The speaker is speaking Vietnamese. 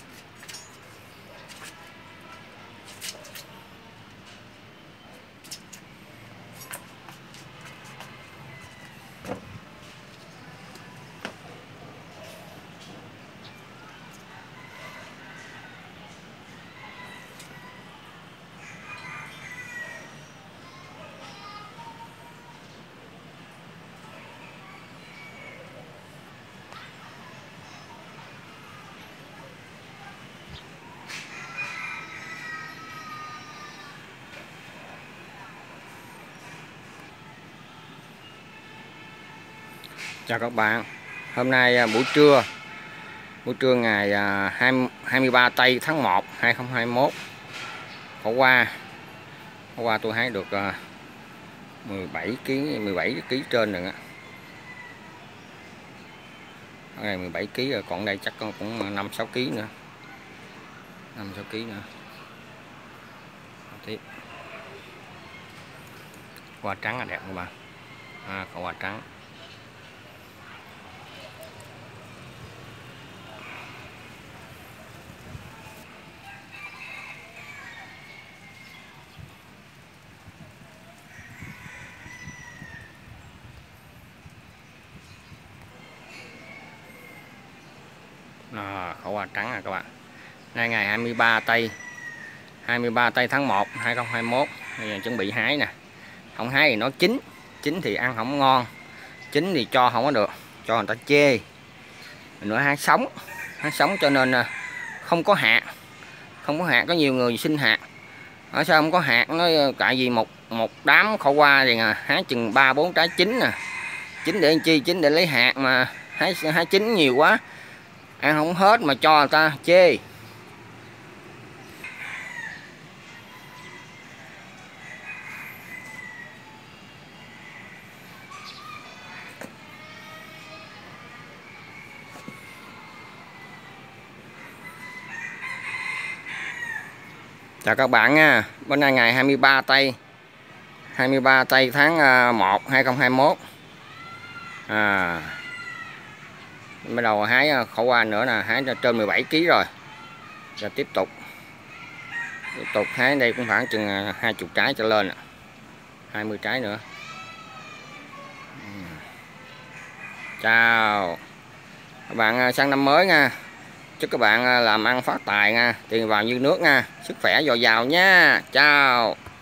Chào các bạn, hôm nay buổi trưa ngày 23 tây tháng 1 2021. Hôm qua tôi hái được 17 kg trên rồi á. Này 17 kg rồi, còn đây chắc cũng 5-6 kg nữa. 5-6 kg nữa. Tiếp. Hoa trắng là đẹp các bạn. Còn hoa trắng. Khẩu hoa trắng các bạn. Nay ngày 23 tây tháng 1 2021. Bây giờ chuẩn bị hái nè. Không hái thì nó chín thì ăn không ngon, chín thì cho không có được, cho người ta chê. Mình nữa hái sống cho nên không có hạt, có nhiều người xin hạt. Ở sao không có hạt, nó tại vì một đám khẩu hoa thì hái chừng 3-4 trái chín nè. Chín để làm chi? Chín để lấy hạt, mà hái chín nhiều quá ăn không hết mà cho người ta chê. Chào các bạn nha. Bữa nay ngày 23 tây tháng 1 2021. Bắt đầu hái khẩu hoa nữa nè, hái trên 17 kg rồi. Giờ tiếp tục hái, đây cũng khoảng chừng 20 trái trở lên, 20 trái nữa. Chào các bạn, sang năm mới nha. Chúc các bạn làm ăn phát tài nha, tiền vào như nước nha, sức khỏe dồi dào nha. Chào.